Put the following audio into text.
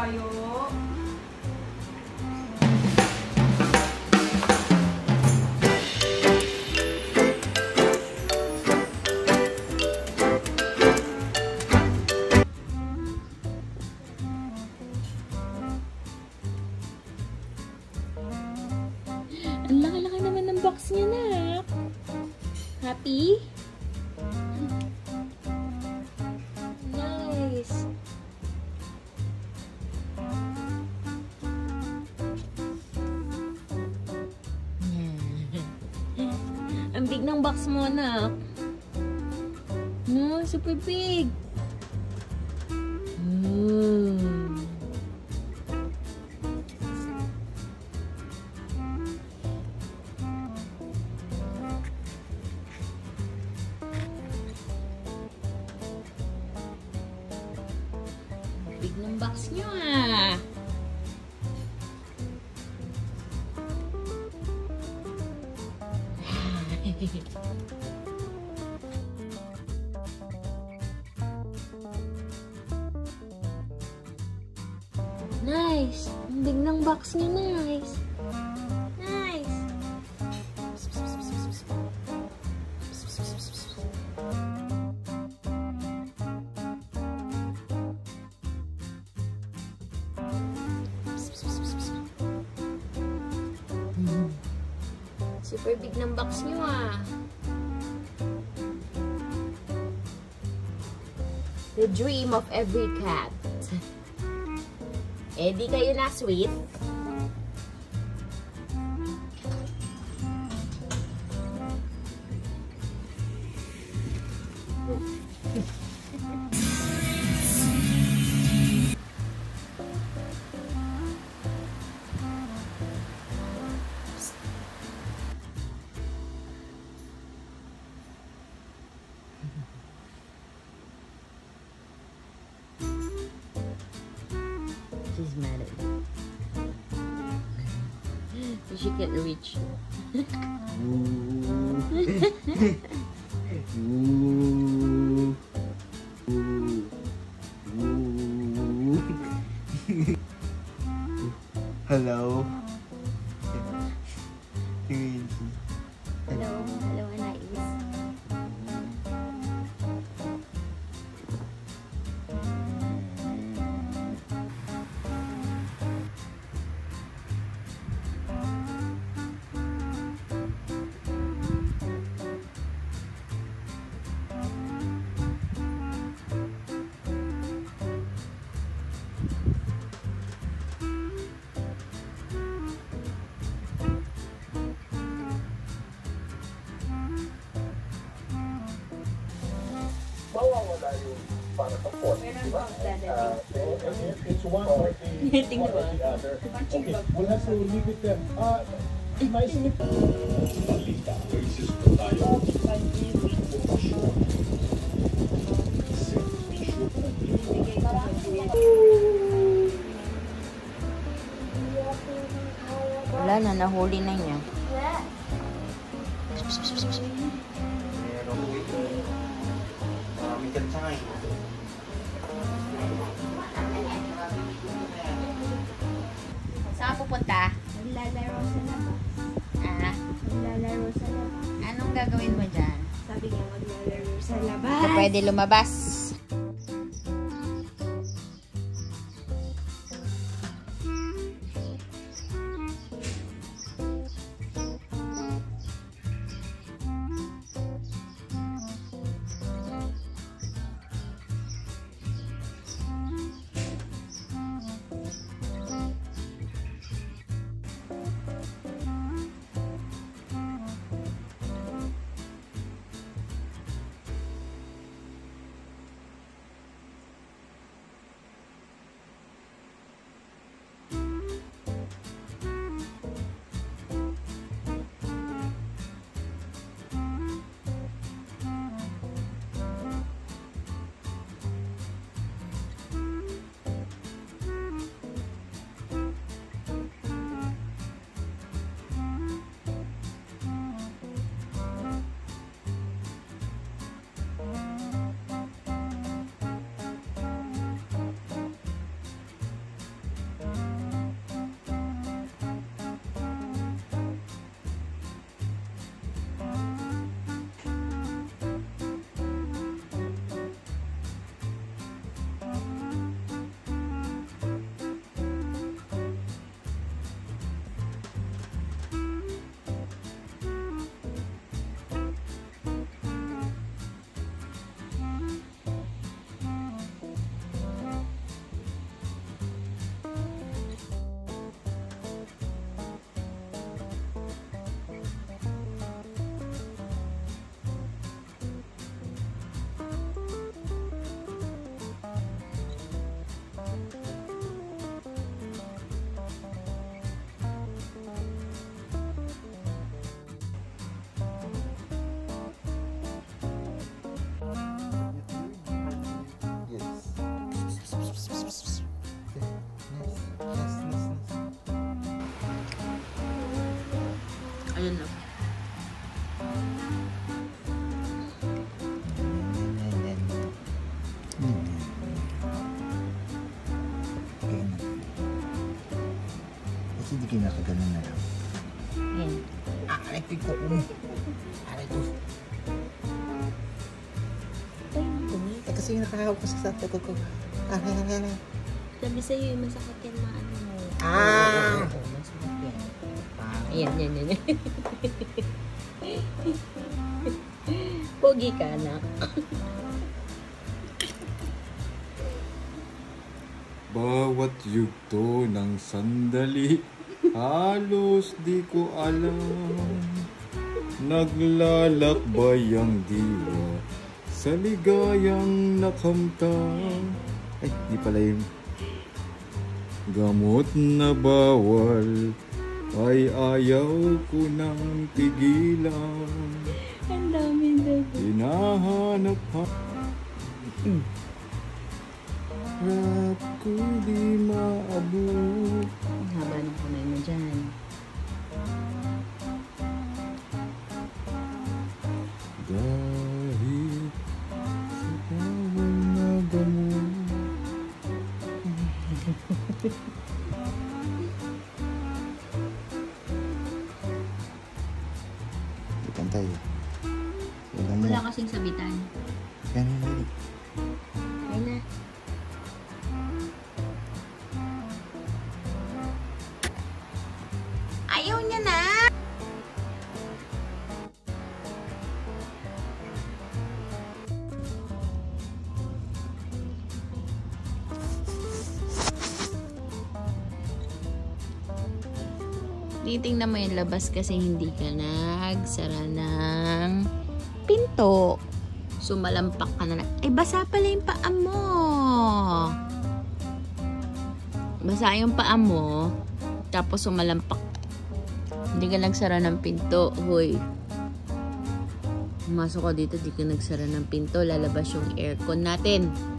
tayo. Ang laki-laki naman ng box niya, nak. Happy? Nice. Ang big ng box mo, nak. No, super big. Big ng box nyo, ah. Nice. Ang big ng box niya, nice. Nice. Super big ng box niyo, ah. The dream of every cat. Eh, di kayo na sweet? She's mad at me. She can't reach. Hello. Hello, hello, Anais. Mawawala yung para sa phone, di ba? It's one or the other. Okay, we'll have to leave it there. Nice to meet you. Balita, versus po tayo. Wala na, nahuli na niya. Maraming kansangay. Saan pupunta? Maglalaro sa labas. Ah, Maglalaro sa labas. anong gagawin mo dyan? Sabi niya maglalaro sa labas. So, pwede lumabas. turn off. Kasi hindi kinakaganon na lang. Yan. Aray ko ko. Aray ko. Kasi nakahawak ko sa sato ko. Aray. Sabi sa'yo yung masakit yan mga ano mo. Masakit yan. Ayan. Pogi ka na. Bawat yugto ng sandali, halos di ko alam. Naglalakbay ang diwa sa ligayang nakamtang. Ay, di pala yun. Gamot na bawal ay ayaw ko nang tigilan. Ang daming dago. Hinahanap ha. Harap ko di maabot. Ang haba ng kamay mo dyan. Dahil sa bawal na gamot. Ikan tayo. Wala kasing sabitan. Ganun na. Ay na. Ayaw niya na! Titingnan mo yung labas kasi hindi ka nagsara ng pinto. Sumalampak ka na. Ay, basa pala yung paa mo. Basa yung paa mo. Tapos sumalampak. Hindi ka nagsara ng pinto. Hoy. Pumasok ko dito, di ka nagsara ng pinto. Lalabas yung aircon natin.